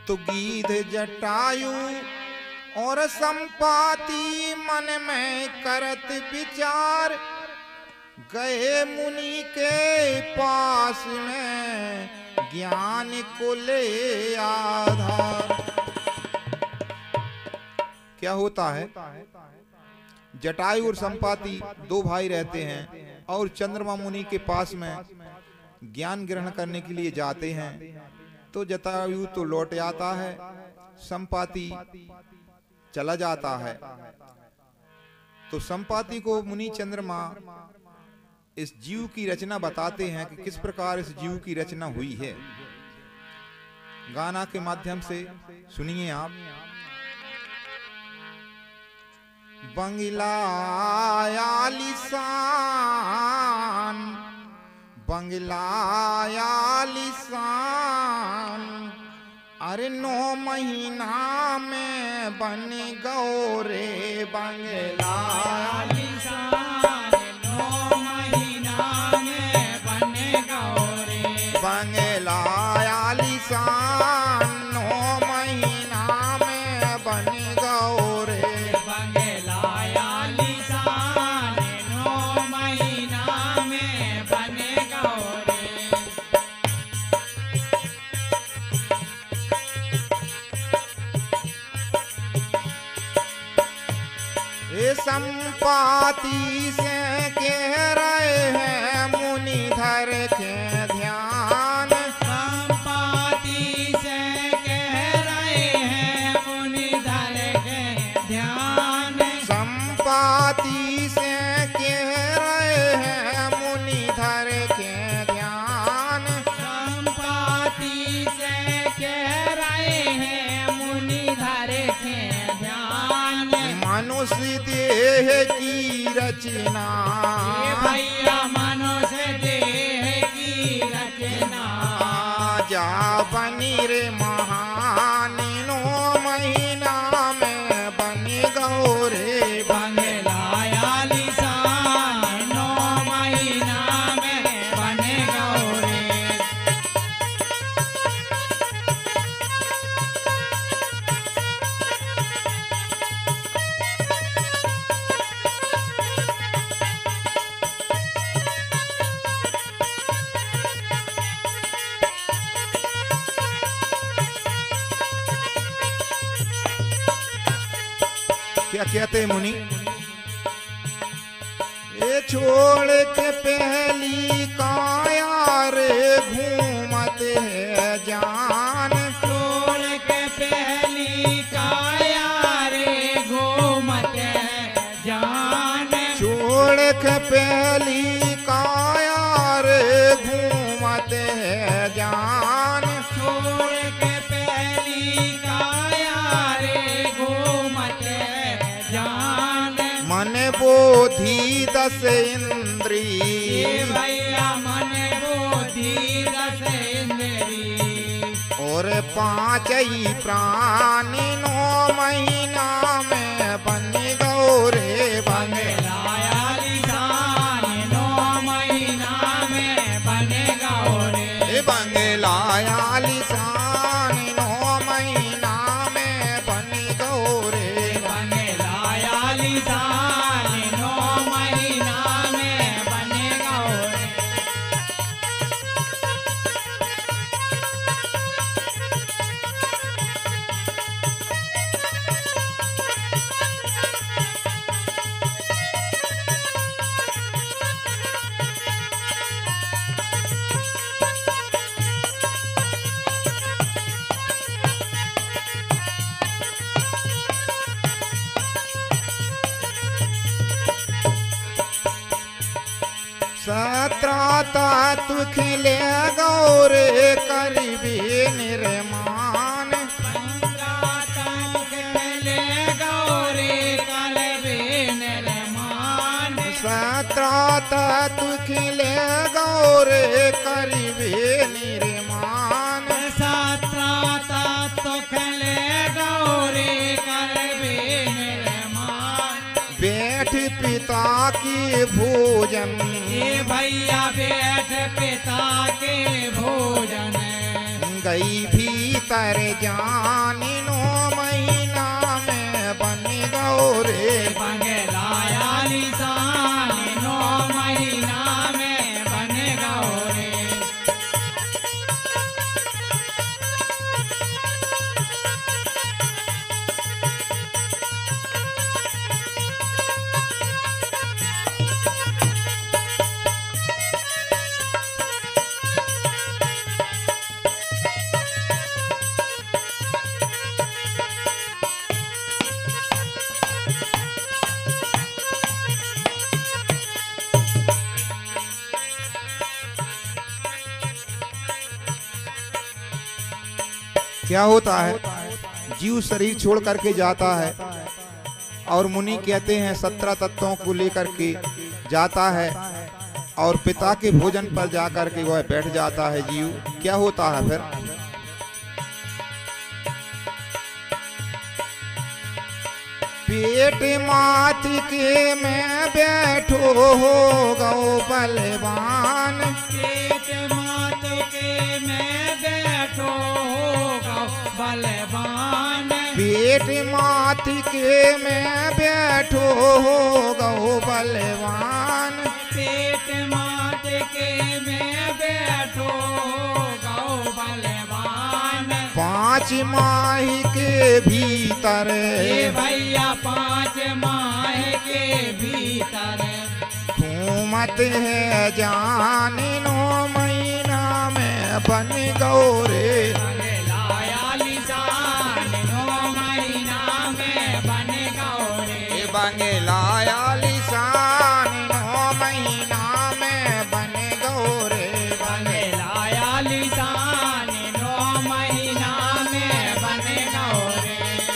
तो गीध जटायु और संपाति मन में करत विचार, गए मुनि के पास में ज्ञान को ले आधार। क्या होता है, जटायु और संपाति दो भाई रहते हैं और चंद्रमा मुनि के पास में ज्ञान ग्रहण करने के लिए जाते हैं। तो जटायु तो लौट आता है, संपाति चला जाता है। तो संपाति को मुनि चंद्रमा इस जीव की रचना बताते हैं कि किस प्रकार इस जीव की रचना हुई है। गाना के माध्यम से सुनिए आप। बंगला आलिशान, बंगला आलिशान, अरे 9 महीना में बन गौ रे बंगला आलिशान, 9 महीना में बन गौ रे बंगला आलिशान, 9 महीना में बन गौ रे बंगला आलिशान, 9 महीना में बन गौ रे। ये संपाति से कह रहे हैं मुनिधर के ध्यान, संपाति से कह रहे हैं मुनिधर के ध्यान, संपाति से कह रहे हैं मुनिधर के ध्यान, संपाति से कह रहे हैं मुनिधर के ध्यान। मनुष्य देह की रचना, ये भैया मनुष्य देह की रचना, जा बनी रे महान, 9 महीना में बन गौ रे बंगला आलिशान, 9 महीना में बन गौ रे। क्या कहते हैं मुनि, ये छोड़ के पहली काया रे घूमत है जान, छोड़ के पहली काया रे घूमत जान, छोड़ के पहली काया रे घूमत है जान, छोड़ के पहली काया रे घूमत जान। मन बोधि 10 इंद्री, ये भैया मन बुद्धि 10 इंद्री, और 5 ही प्राण, 9 महीना में बन गौ रे बंगला आलिशान, 9 महीना में बन गौ रे। बंगला आलिशान, 9 महीना में बन गौ रे बंगला आलिशान, 9 महीना में बन गौ रे। सत्राता तु खिले गौ रे करिबे निर्माण, सत्राता तु खिले गौ रे करिबे निर्माण, सत्राता तो खले गौरे करबे निर्माण। बैठ पिता की भोजन, ये भैया बैठ पिता के भोजन, गई भी भीतर जानी 9 महीना में बन गौरे बंगलाया निशान 9 महीना में बन गौरे क्या होता है, जीव शरीर छोड़ करके जाता है और मुनि कहते हैं 17 तत्वों को लेकर के जाता है और पिता के भोजन पर जाकर के वह बैठ जाता है जीव। क्या होता है फिर, पेट मात के में बैठो हो गौ बलवान पेट मात के में बैठो हो बलवान पेट मात के में बैठो हो गौ बलवान पेट मात के में बैठो गौ बलवान 5 माह के भीतर भैया 5 माह के भीतर घूमत है जान 9 महीना में बन गौरे बंगलाया निशान 9 महीना में बन गौरे बंगलाया लिसान 9 महीना में बन गौरे बंगलाया निशान 9 महीना में बन गौरे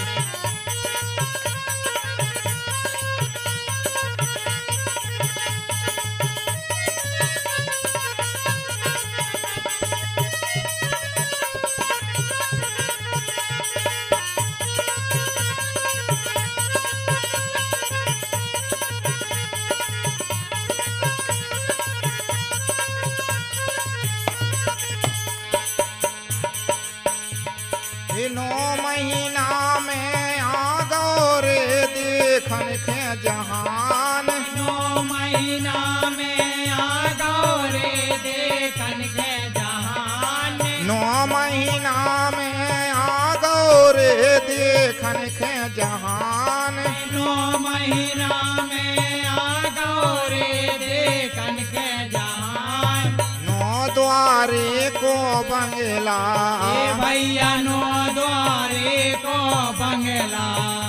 ये 9 महीना में आ गौरे देखन के जहान 9 महीना में आ गौरे देखन के जहान 9 महीना में आ गौरे देखन के जहान 9 महीना में आ गौरे देखन के जहान 9 द्वारे को बंगला भैया 9 द्वारे को बंगला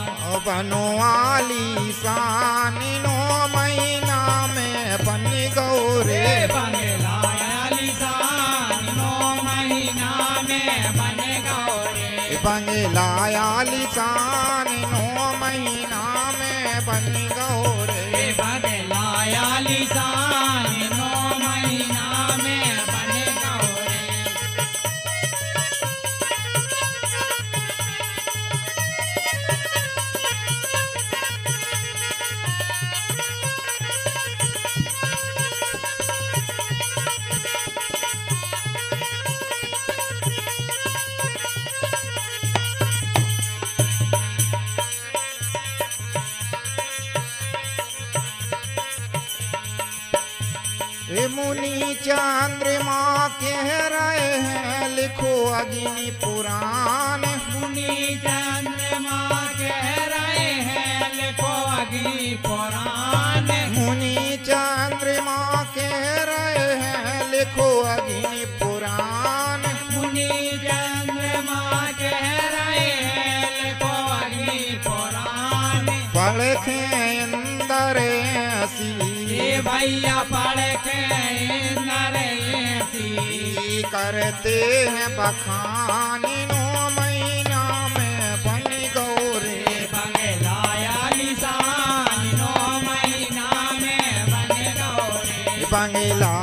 बनवाली शान 9 महीना में बन गौरे बंगलाया निशान 9 महीना में बन गौरे बंगलाया लिसान 9 महीना में बन गौरे बंगलाया निशान 9 महीना में बन गौरे हे मुनि चंद्रमा कह रहे हैं लिखो अग्नि पुराण मुनि चंद्रमा कह रहे हैं लिखो अग्नि पुराण मुनि चंद्रमा कह रहे हैं लिखो अग्नि पुराण मुनि चंद्रमा कह रहे हैं लिखो अग्नि पुराण पढ़े अंदर ऐसी भैया पढ़ के नरेसी करते हैं बखान 9 महीना में बन गौरे बंगलाया निशान 9 महीना में बन गौरे बंगला